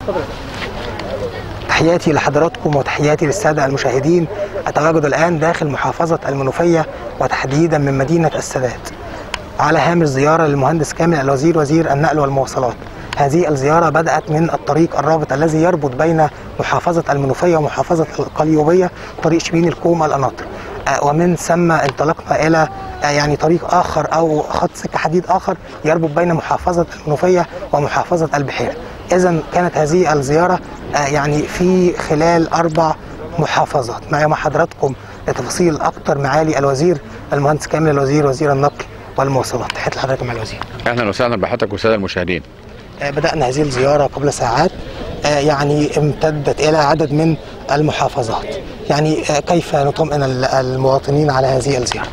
تحياتي لحضراتكم وتحياتي للسادة المشاهدين. أتواجد الآن داخل محافظة المنوفية وتحديدا من مدينة السادات على هامش زيارة للمهندس كامل الوزير وزير النقل والمواصلات. هذه الزيارة بدأت من الطريق الرابط الذي يربط بين محافظة المنوفية ومحافظة القليوبية، طريق شبين الكوم القناطر، ومن ثم انطلقنا إلى يعني طريق آخر أو خط سكة حديد آخر يربط بين محافظة المنوفية ومحافظة البحيرة. إذن كانت هذه الزيارة يعني في خلال 4 محافظات. معي مع حضراتكم لتفاصيل أكثر معالي الوزير المهندس كامل الوزير وزير النقل والمواصلات. تحية لحضرتك مع الوزير. أهلا وسهلا بحضرتك والسادة المشاهدين. بدأنا هذه الزيارة قبل ساعات، يعني امتدت إلى عدد من المحافظات. يعني كيف نطمئن المواطنين على هذه الزيارة؟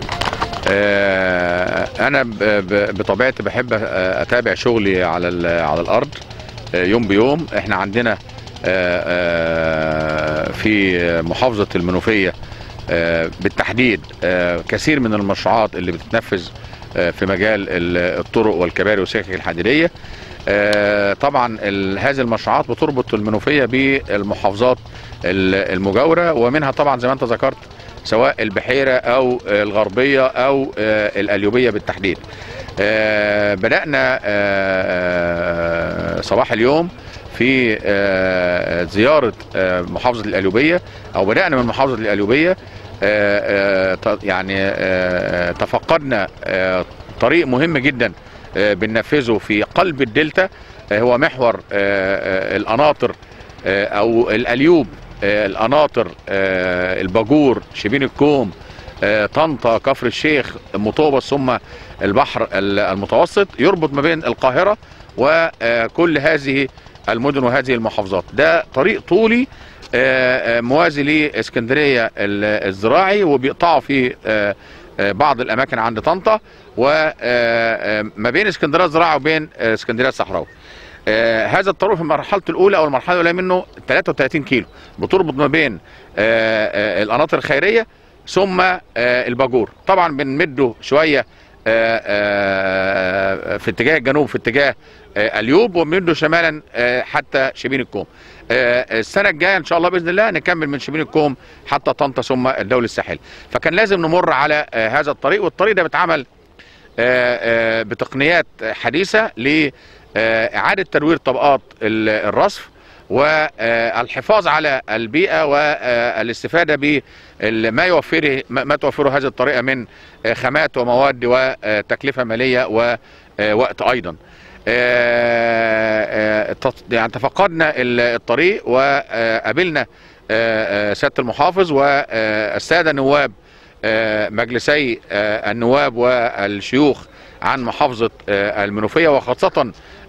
أنا بطبيعتي بحب أتابع شغلي على الأرض يوم بيوم. احنا عندنا في محافظة المنوفية بالتحديد كثير من المشروعات اللي بتتنفذ في مجال الطرق والكباري والسكك الحديدية. طبعا هذه المشروعات بتربط المنوفية بالمحافظات المجاورة، ومنها طبعا زي ما انت ذكرت سواء البحيرة او الغربية او القليوبية بالتحديد. بدأنا صباح اليوم في زيارة محافظة القليوبية، او بدأنا من محافظة القليوبية. يعني تفقدنا طريق مهم جدا بننفذه في قلب الدلتا، هو محور القناطر او القليوب، القناطر، الباجور، شبين الكوم، طنطا، كفر الشيخ، مطوبس، ثم البحر المتوسط، يربط ما بين القاهرة وكل هذه المدن وهذه المحافظات. ده طريق طولي موازي لاسكندرية الزراعي، وبيقطعوا في بعض الاماكن عند طنطا، وما بين اسكندريه الزراعي وبين اسكندريه الصحراوي. هذا الطريق في المرحله الاولى او المرحله الاولى منه 33 كيلو، بتربط ما بين القناطر الخيريه ثم الباجور. طبعا بنمده شويه في اتجاه الجنوب في اتجاه اليوب، وبنمده شمالا حتى شبين الكوم. السنه الجايه ان شاء الله باذن الله نكمل من شبين الكوم حتى طنطا ثم الدولة الساحلي. فكان لازم نمر على هذا الطريق، والطريق ده بيتعمل بتقنيات حديثه لاعاده تدوير طبقات الرصف والحفاظ على البيئه والاستفاده بما توفره هذه الطريقه من خامات ومواد وتكلفه ماليه ووقت ايضا. يعني تفقدنا الطريق وقابلنا سيادة المحافظ والسادة نواب مجلسي النواب والشيوخ عن محافظة المنوفية، وخاصة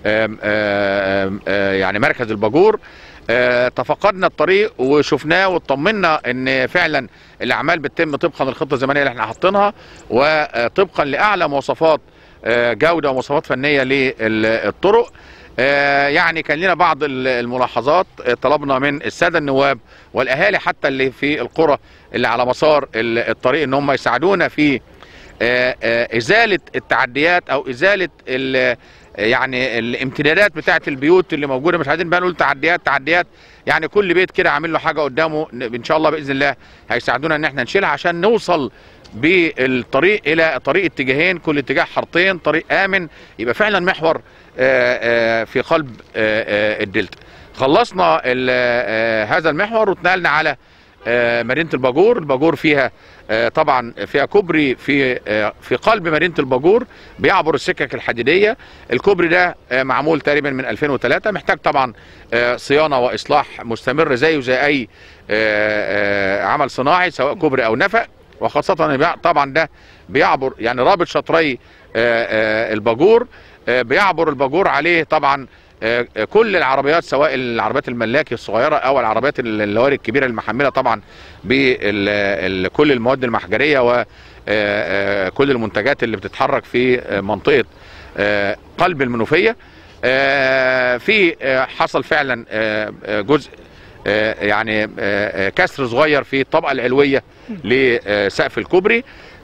يعني مركز الباجور. تفقدنا الطريق وشفناه واطمنا ان فعلا الاعمال بتتم طبقا للخطة الزمنية اللي احنا حاطينها، وطبقا لاعلى مواصفات جودة ومواصفات فنية للطرق. يعني كان لنا بعض الملاحظات، طلبنا من السادة النواب والأهالي حتى اللي في القرى اللي على مسار الطريق ان هم يساعدونا في إزالة التعديات أو إزالة يعني الامتدادات بتاعة البيوت اللي موجودة. مش عايزين بقى نقول تعديات، يعني كل بيت كده عامل له حاجة قدامه. إن شاء الله بإذن الله هيساعدونا إن احنا نشيلها عشان نوصل بالطريق الى طريق اتجاهين، كل اتجاه حارتين، طريق امن، يبقى فعلا محور في قلب الدلتا. خلصنا هذا المحور واتنقلنا على مدينه الباجور. الباجور فيها طبعا فيها كوبري في قلب مدينه الباجور بيعبر السكك الحديديه. الكوبري ده معمول تقريبا من 2003، محتاج طبعا صيانه واصلاح مستمر زيه زي اي عمل صناعي سواء كوبري او نفق، وخاصة طبعا ده بيعبر يعني رابط شطري الباجور، بيعبر الباجور عليه طبعا كل العربيات سواء العربيات الملاكي الصغيرة او العربيات اللواري الكبيرة المحملة طبعا بكل المواد المحجرية وكل المنتجات اللي بتتحرك في منطقة قلب المنوفية. في حصل فعلا جزء يعني كسر صغير في الطبقة العلوية لسقف الكوبري.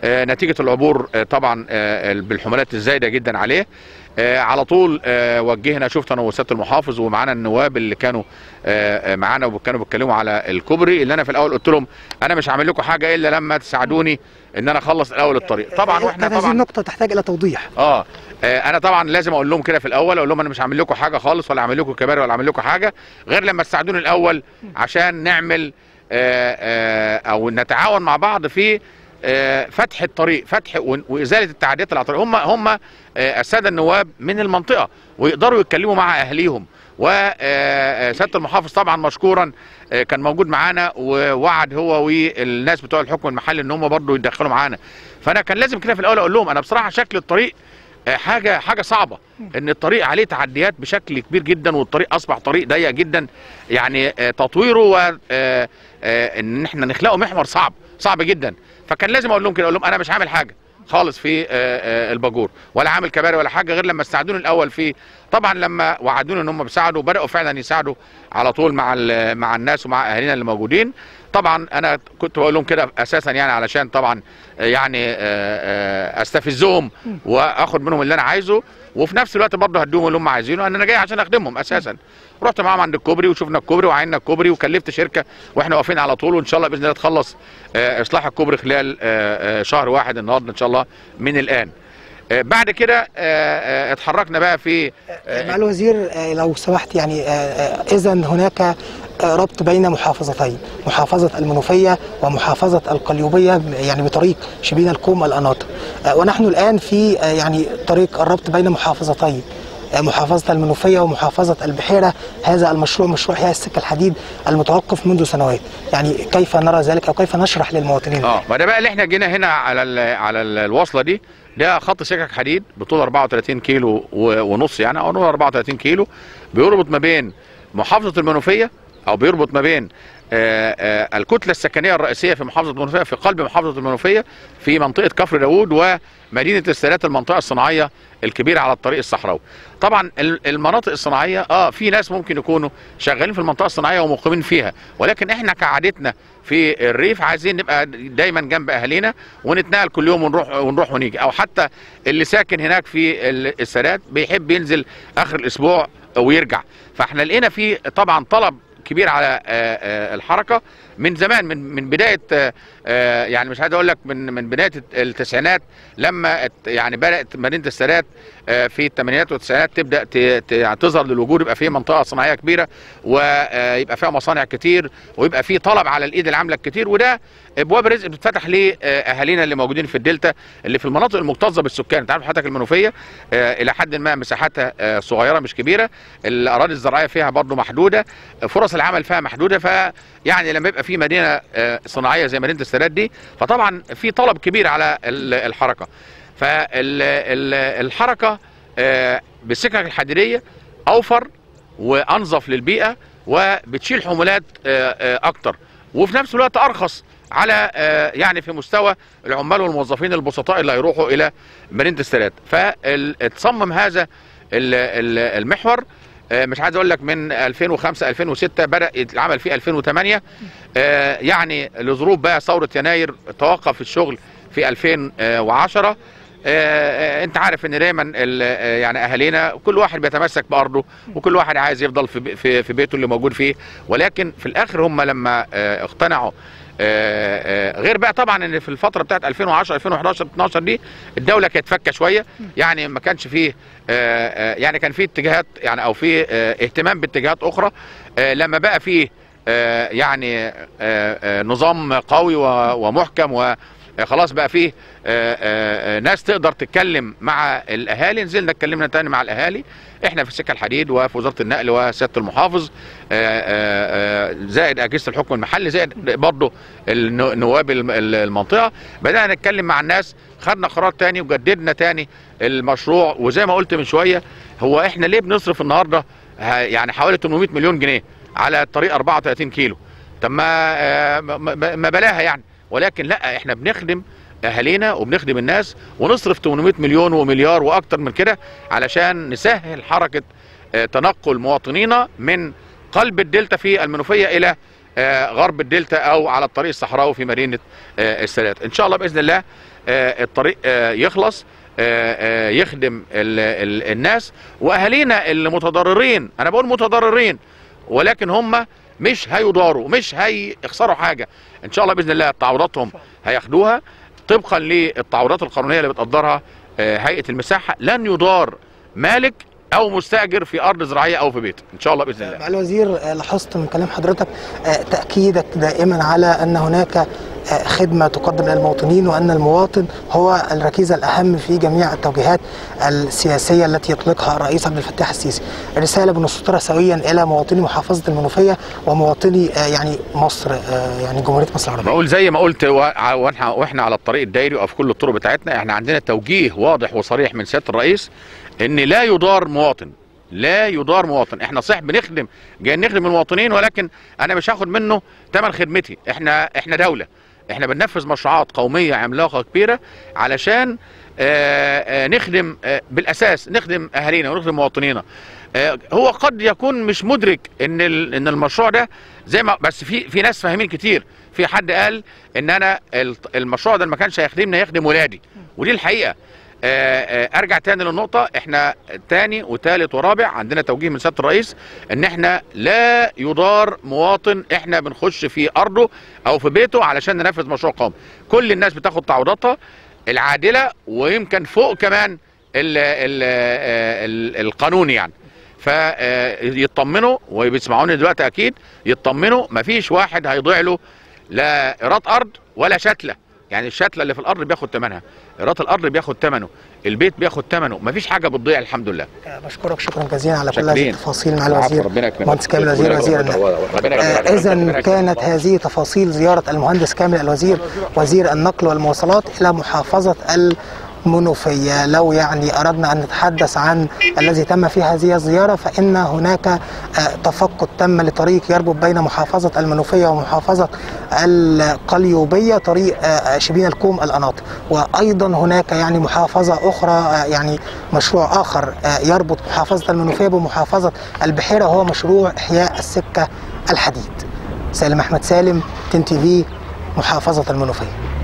نتيجه العبور طبعا بالحملات الزايده جدا عليه. على طول وجهنا، شفت انا وسياده المحافظ ومعانا النواب اللي كانوا معانا وكانوا بيتكلموا على الكوبري، اللي انا في الاول قلت لهم انا مش هعمل لكم حاجه الا لما تساعدوني ان انا اخلص الاول الطريق. طبعا واحنا طبعا هذه النقطه تحتاج الى توضيح. انا طبعا لازم اقول لهم كده في الاول، اقول لهم انا مش هعمل لكم حاجه خالص، ولا هعمل لكم كباري، ولا هعمل لكم حاجه غير لما تساعدوني الاول عشان نعمل او نتعاون مع بعض في فتح الطريق، فتح وازاله التعديات اللي على الطريق. هم الساده النواب من المنطقه ويقدروا يتكلموا مع اهاليهم. وسياده المحافظ طبعا مشكورا كان موجود معانا ووعد هو والناس بتوع الحكم المحلي ان هم برضه يتدخلوا معانا. فانا كان لازم كده في الاول اقول لهم انا بصراحه شكل الطريق حاجه صعبه، ان الطريق عليه تعديات بشكل كبير جدا، والطريق اصبح طريق ضيق جدا. يعني تطويره ان احنا نخلقه محور صعب جدا. فكان لازم اقول لهم كده، اقول لهم انا مش عامل حاجه خالص في الباجور، ولا عامل كباري ولا حاجه غير لما استعدوني الاول فيه. طبعا لما وعدوني ان هم بيساعدوا، بداوا فعلا يساعدوا على طول مع الناس ومع اهالينا اللي موجودين. طبعا انا كنت بقول لهم كده اساسا يعني علشان طبعا يعني استفزهم واخد منهم اللي انا عايزه، وفي نفس الوقت برضه هديهم اللي هم عايزينه، ان انا جاي عشان اخدمهم اساسا. رحت معاهم عند الكوبري وشفنا الكوبري وعيننا الكوبري، وكلفت شركه واحنا واقفين على طول، وان شاء الله باذن الله تخلص اصلاح الكوبري خلال شهر واحد النهارده ان شاء الله من الان. بعد كده اتحركنا بقى في مع الوزير لو سمحت، يعني اذا هناك ربط بين محافظتين، محافظة المنوفية ومحافظة القليوبية، يعني بطريق شبين الكوم القناطر، ونحن الآن في يعني طريق الربط بين محافظتين، محافظة المنوفية ومحافظة البحيرة. هذا المشروع مشروع إحياء السكة الحديد المتوقف منذ سنوات، يعني كيف نرى ذلك أو كيف نشرح للمواطنين؟ ما ده بقى اللي احنا جينا هنا على الوصلة دي. ده خط سكك حديد بطول 34 كيلو ونص، يعني او 34 كيلو، بيربط ما بين محافظة المنوفية، او بيربط ما بين الكتلة السكنية الرئيسية في محافظة المنوفية، في قلب محافظة المنوفية في منطقة كفر داوود، ومدينة السادات المنطقة الصناعية الكبيرة على الطريق الصحراوي. طبعا المناطق الصناعية في ناس ممكن يكونوا شغالين في المنطقة الصناعية ومقيمين فيها، ولكن احنا كعادتنا في الريف عايزين نبقى دايما جنب اهالينا ونتنقل كل يوم ونروح ونيجي، او حتى اللي ساكن هناك في السادات بيحب ينزل اخر الاسبوع ويرجع. فاحنا لقينا في طبعا طلب كبير على الحركه من زمان، من بدايه يعني مش عايز اقول لك من بدايه التسعينات، لما يعني بدات مدينه السادات في الثمانينات والتسعينات تبدا تظهر للوجود، يبقى فيه منطقه صناعيه كبيره ويبقى فيها مصانع كتير ويبقى فيه طلب على الايد العامله الكتير، وده ابواب رزق بتتفتح لاهالينا اللي موجودين في الدلتا اللي في المناطق المكتظه بالسكان. انت عارف حضرتك المنوفيه الى حد ما مساحتها صغيره مش كبيره، الاراضي الزراعيه فيها برضه محدوده، فرص العمل فيها محدوده، فيعني لما يبقى في مدينه صناعيه زي مدينه السادات دي فطبعا في طلب كبير على الحركه. فالحركه بالسكك الحديديه اوفر وانظف للبيئه وبتشيل حمولات اكتر، وفي نفس الوقت ارخص على يعني في مستوى العمال والموظفين البسطاء اللي هيروحوا الى مدينه السادات. فتصمم هذا المحور مش عايز اقول لك من 2005 2006 بدا العمل في 2008، يعني لظروف بقى ثوره يناير توقف الشغل في 2010. انت عارف ان دايما يعني اهالينا كل واحد بيتمسك بارضه وكل واحد عايز يفضل في بيته اللي موجود فيه، ولكن في الاخر هم لما اقتنعوا غير بقى طبعا ان في الفتره بتاعت 2010 2011 12 دي الدوله كانت فكه شويه، يعني ما كانش فيه يعني كان فيه اتجاهات يعني او فيه اهتمام باتجاهات اخرى. لما بقى فيه يعني نظام قوي ومحكم وخلاص بقى فيه ناس تقدر تتكلم مع الاهالي، نزلنا اتكلمنا تاني مع الاهالي احنا في السكه الحديد وفي وزاره النقل وسياده المحافظ زائد اجهزه الحكم المحلي زائد برضه نواب المنطقه، بدانا نتكلم مع الناس، خدنا قرار تاني وجددنا تاني المشروع. وزي ما قلت من شويه، هو احنا ليه بنصرف النهارده يعني حوالي 800 مليون جنيه على الطريق 34 كيلو؟ طب ما بلاها يعني، ولكن لا احنا بنخدم اهالينا وبنخدم الناس ونصرف 800 مليون ومليار واكتر من كده علشان نسهل حركه تنقل مواطنينا من قلب الدلتا في المنوفيه الى غرب الدلتا او على الطريق الصحراوي في مدينه السادات. ان شاء الله باذن الله الطريق يخلص يخدم الناس واهالينا اللي متضررين. انا بقول متضررين ولكن هم مش هيضاروا، مش هيخسروا حاجه. ان شاء الله باذن الله تعويضاتهم هياخدوها طبقا للتعويضات القانونيه اللي بتقدرها هيئه المساحه. لن يضار مالك او مستاجر في ارض زراعيه او في بيت ان شاء الله باذن الله. معالي الوزير، لاحظت من كلام حضرتك تاكيدك دائما على ان هناك خدمه تقدم للمواطنين وان المواطن هو الركيزه الاهم في جميع التوجيهات السياسيه التي يطلقها الرئيس عبد الفتاح السيسي. الرساله بنصدرها سويا الى مواطني محافظه المنوفيه ومواطني يعني مصر، يعني جمهوريه مصر العربيه. بقول زي ما قلت واحنا على الطريق الدائري وفي كل الطرق بتاعتنا احنا عندنا توجيه واضح وصريح من سياده الرئيس ان لا يضار مواطن، لا يضار مواطن. احنا صح بنخدم، جايين نخدم المواطنين، ولكن انا مش هاخد منه ثمن خدمتي. احنا دوله، احنا بننفذ مشروعات قوميه عملاقه كبيره علشان نخدم بالاساس، نخدم اهالينا ونخدم مواطنينا. هو قد يكون مش مدرك ان المشروع ده زي ما بس في ناس فاهمين كتير. في حد قال ان انا المشروع ده ما كانش هيخدمني، هيخدم ولادي، ودي الحقيقه. ارجع تاني للنقطه، احنا تاني وتالت ورابع عندنا توجيه من سياده الرئيس ان احنا لا يضار مواطن احنا بنخش في ارضه او في بيته علشان ننفذ مشروع قومي. كل الناس بتاخد تعويضاتها العادله ويمكن فوق كمان القانون يعني. فيطمنوا وبيسمعوني دلوقتي اكيد يطمنوا، مفيش واحد هيضيع له لا ايراد ارض ولا شتله. يعني الشتله اللي في الارض بياخد ثمنها، ايراد الارض بياخد ثمنه، البيت بياخد ثمنه، مفيش حاجه بتضيع الحمد لله. بشكرك شكرا جزيلا على كل هذه التفاصيل مع الوزير مهندس كامل وزير اذا كانت هذه تفاصيل زياره المهندس كامل الوزير وزير النقل والمواصلات الى محافظه المنوفية. لو يعني أردنا أن نتحدث عن الذي تم في هذه الزيارة فإن هناك تفقد تم لطريق يربط بين محافظة المنوفية ومحافظة القليوبية، طريق شبين الكوم القناطر. وأيضا هناك يعني محافظة أخرى، يعني مشروع آخر يربط محافظة المنوفية بمحافظة البحيرة، وهو مشروع إحياء السكة الحديد. سالم أحمد سالم، TNTV، محافظة المنوفية.